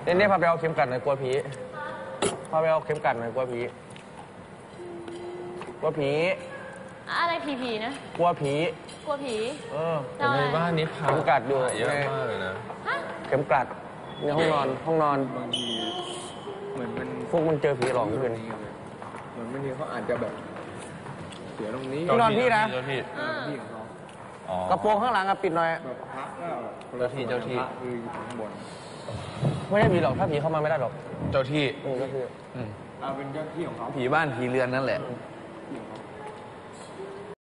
เนี่ยพาไปเอาเข็มกัดหน่อยกลัวผีพาไปเอาเข็มกัดหน่อยกลัวผีกลัวผีอะไรผีนะกลัวผีกลัวผีในบ้านนี้ผ่าเข็มกัดอยู่เยอะมากเลยนะเข็มกัดในห้องนอนบางทีเหมือนมันพวกมึงเจอผีหลอกเมื่อคืนเหมือนบางทีเขาอาจจะแบบเสียตรงนี้ที่นอนพี่นะเจ้าที่ที่ของเขาอ๋อกระโปรงข้างหลังอะปิดหน่อยแบบพระก็คนละเจ้าที่พระคืออยู่ข้างบนไม่ได้ผีหรอกถ้าผีเข้ามาไม่ได้หรอกเจ้าที่ก็คือเอาเป็นเจ้าที่ของเขาผีบ้านผีเรือนนั่นแหละที่ของเขา